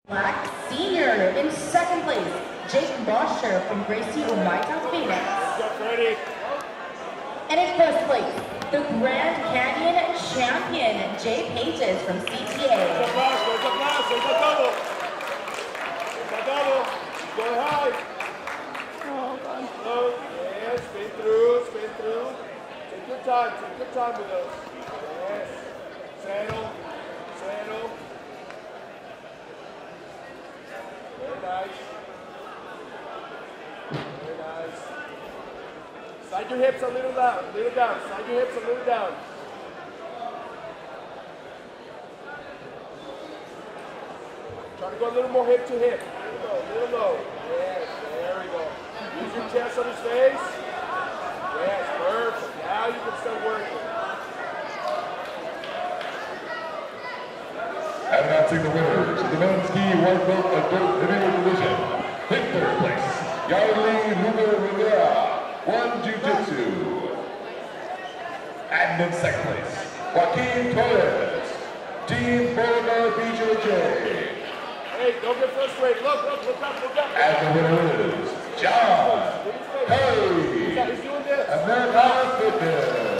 Black Senior. In second place, Jake Bosher from Gracie Umaita, Phoenix. And in first place, the Grand Canyon champion, Jay Pages from CTA. Go high. Oh, God. Slow. Yes, spin through. Take your time with those. Yes. Settle. Very nice. Slide your hips a little down. Slide your hips a little down. Try to go a little more hip to hip. A little low. Yes, there we go. Use your chest on his face. Yes, perfect. Now you can start working. And announcing the winners of the men's ski white belt adult heavyweight division. In third place, Yarli Lugo Rivera, One Jiu-Jitsu. And in second place, Joaquin Torres, Team Boulder BJJ. Hey, don't get frustrated. Look up. And the winner is John Hay, America Fitness.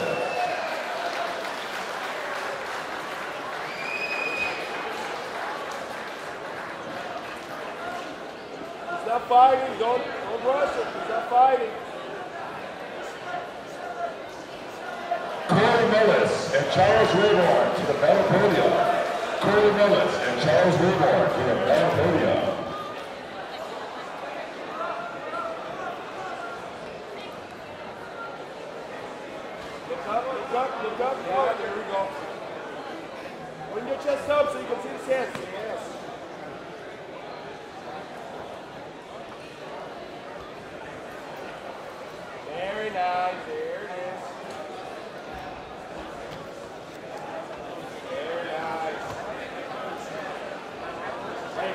He's not fighting. Don't rush him. He's not fighting. Corey Millis and Charles Rayborn to the battle podium. Corey Millis and Charles Rayborn to the battle podium. Look up. Yeah, there we go. Bring your chest up so you can see his hands. Yes. Very nice. There it is. Very nice. Hey.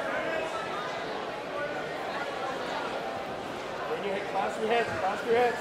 Bring your head. Clasp your heads.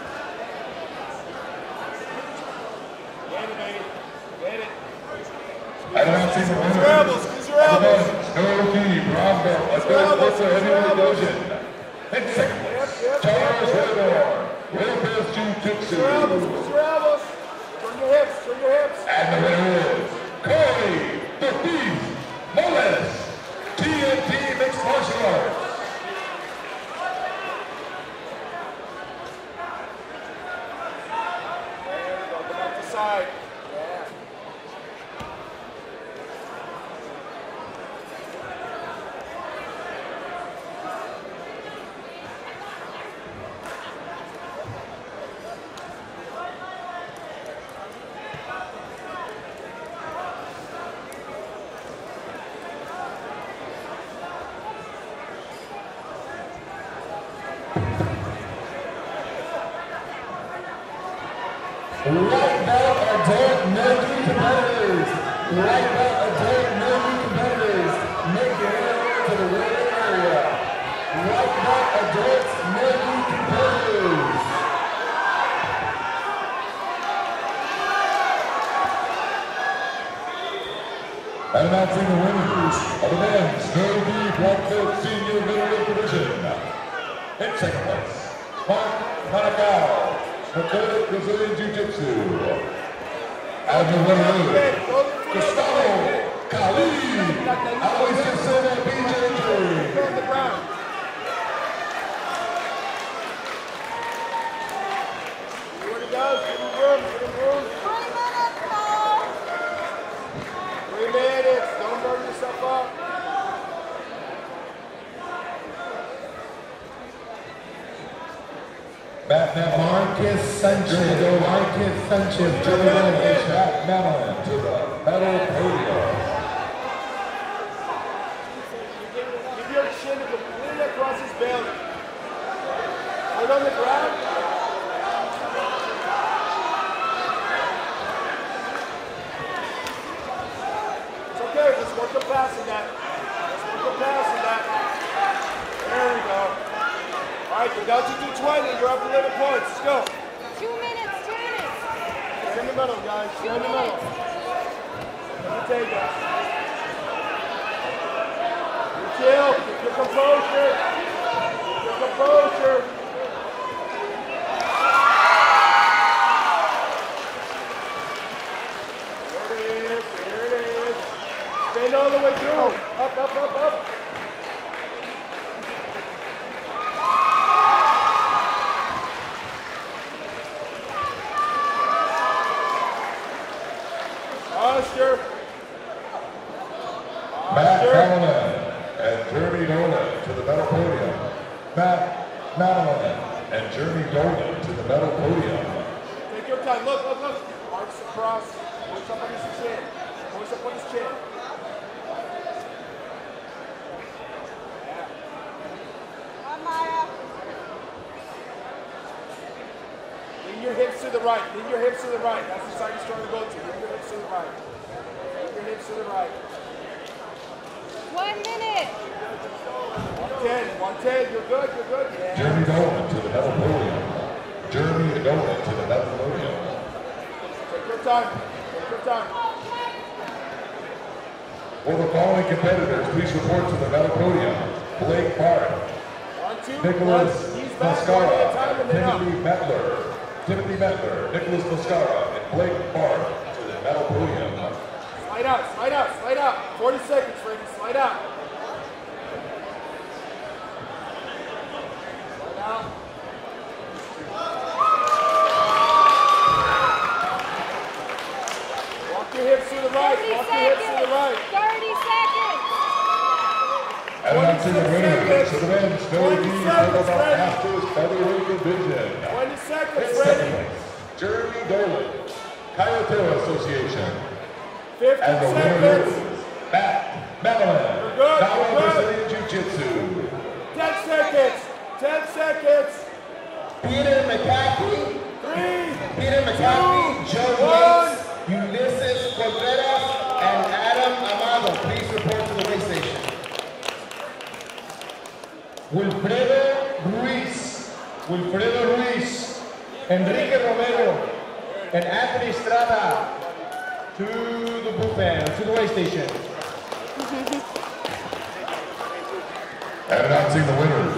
Get it. And announcing the winners Squeeze your elbows. No key, brown belt, adult ultra heavyweight division. In second place, Charles Rayborn, Wilkes Jiu-Jitsu. Squeeze your elbows. Turn your hips. And the winner is Corey the Beast Millis, TNT Mixed Martial Arts. Go back to side. White belt adult no-gi competitors. White belt adult no-gi competitors. Make your way to the waiting area. White belt adult no-gi competitors. And announcing the winners of the men's no-gi black belt senior middleweight division. In second place, Mark Manacao, Dakota Brazilian Jiu-Jitsu. And the winner is Gustavo Kali, Alicia Silva BJJ. On the ground. See where he goes. Give him room. 3 minutes. Don't burn yourself up. Batman Marcus Sanchez, Joey Williams, Matt Madeline to the battle podium. Give your chin completely across his belly. Put on the ground. It's okay. Let's work the pass in that. There we go. All right, you're down to 220. You're up to 11 points. Let's go. 2 minutes. Stay in the middle, guys. Stay in the middle. Let me take it. composure. Keep your composure. There it is. Bend all the way through. Up, up, up, up. Posture. Matt Madeline and Jeremy Dolan to the medal podium. Matt Madeline and Jeremy Dolan to the medal podium. Take your time. Look, look, look. Arms across. Push up on his chin. Push up on his chin. Lean your hips to the right. Lean your hips to the right. That's the side you're trying to go to. Lean your hips to the right. Lean your hips to the right. 1 minute. 110. 110. You're good. You're good. Yeah. Jeremy Dolan to the medal podium. Jeremy Dolan to the medal podium. Take your time. Take your time. For the following competitors, please report to the medal podium. Blake Bart, 1, 2, Nicholas 1. He's back. 1 at a time Mascara, and then up. Timothy Metler, Nicholas Mascara, and Blake Bart to the medal podium. Slide out. Slide out. Slide out. 40 seconds, Freddie. Slide out. Slide out. Walk your hips to the right. 30 Walk your hips to the right. 30 seconds. And announcing the winners for the men's 20 30 seconds, Kettlebell Freddie. Masters Featherweight Division. 20 seconds, In second Freddie. place, Jeremy Dolan, Coyote Association. 50 And the winner seconds. is Matt Madeline, You're good, Now you're good. Brazilian Jiu-Jitsu. 10 seconds. 10 seconds. Peter McCaffrey, 3, Peter McCaffrey, Joe 1. Yates, Ulysses Contreras, and Adam Amado. Please report to the weigh station. Wilfredo Ruiz, Enrique Romero, and Anthony Estrada to the bullpen, to the weigh station. And announcing the winners